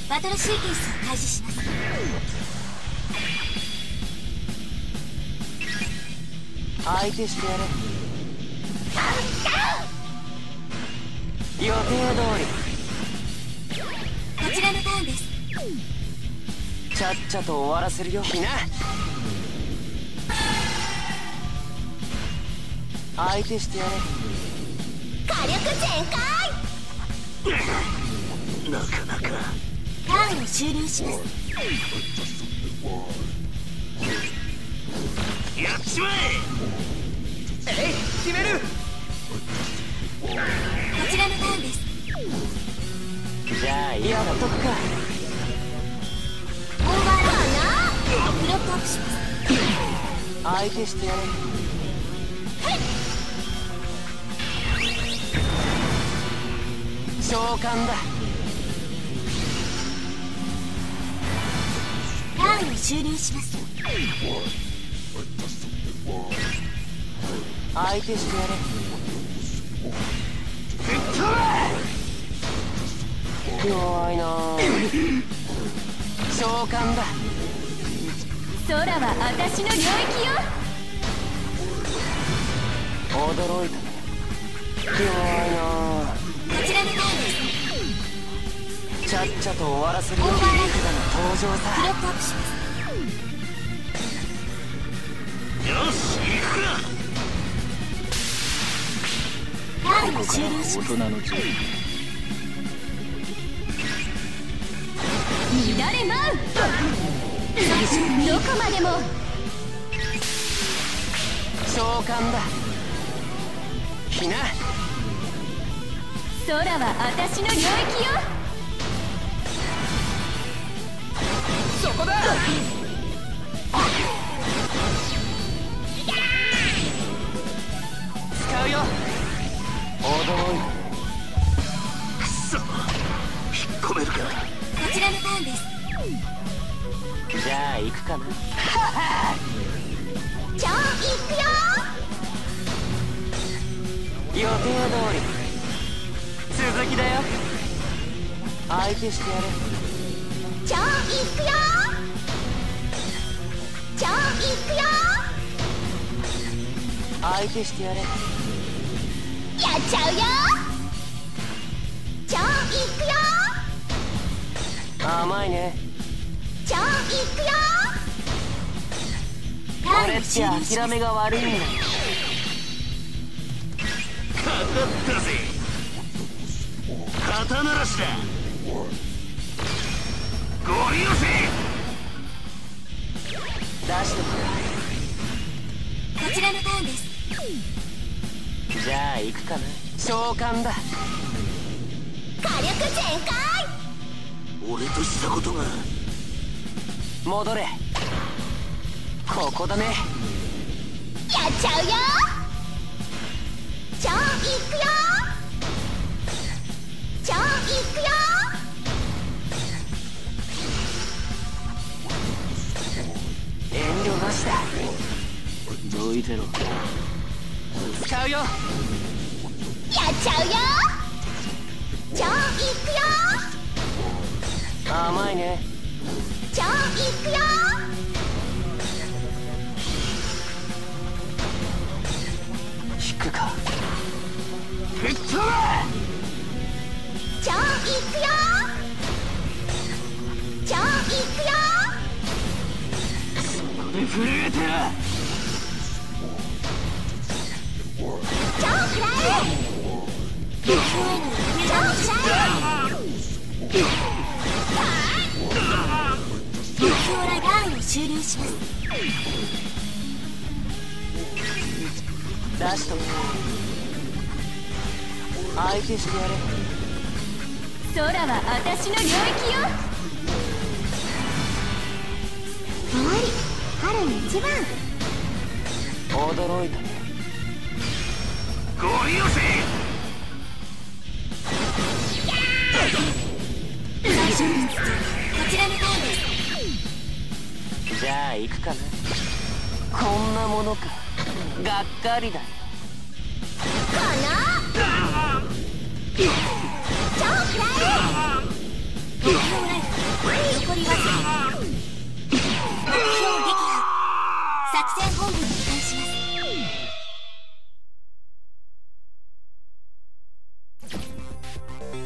バトルシーケンスを開始します。 相手してやれ。予定通り。 こちらのターンです。 ちゃっちゃと終わらせるよ。ひな相手してやれ。 火力全開。 なかなかターンを終了します。 やっちまえ。 決める。 こちらのターンです。 じゃあやっとくか。 オーバーライドブロックアップします。 相手してやれ。召喚だ。 ターンを終了します。 相手してやれ。弱いなぁ。召喚だ。 空は私の領域よ。 驚いたね。弱いなぁ。 こちらのターンです。 ちゃっちゃと終わらせるよ。 オーバーライド登場ブロさ。 ックアップします。 よし行くか。 ターンを終了します。 大人のジョイ。 乱れ舞う。どこまでも。 召喚だ。ひな空は私の領域よ。 そこだ。使うよ。驚いた。 くそ引っ込めるか。 こちらのターンです。 じゃあ行くかな。 じゃあ行くよ。 予定通り。続きだよ。相手してやれ。 じゃあ行くよ。じゃあ行くよ。 相手してやれ。 やっちゃうよ。じゃあ行くよ。 甘いね。 じゃあ行くよ。ターンを俺って終了します。 諦めが悪いんだよ。 かかったぜ。肩慣らしだ。ゴリ押せ。 出しとくこちらのターンです。 か。じゃあ行くかな。召喚だ。 火力全開。 俺としたことが。 戻れ。ここだね。 やっちゃうよ。じゃあ行くよ。じゃあ行くよ。 遠慮なしだ。 どいてろ。 使うよ。 やっちゃうよ。じゃあ行くよ。 甘いね。 じゃあ行くよ。 引くか。 ぶっ飛べ。 じゃあ行くよ。じゃあ行くよ。 震えてる。 じゃあ食らえ。目標へのじゃあ食らえ。目標ライダーを終了します。 出しとく。相手してやれ。 空は私の領域よ。終わり。春一番。 驚いたね。 ゴリ押せ。 最初にこちらのターンです。 じゃあ行くかな。こんなものか。がっかりだよ。 かな。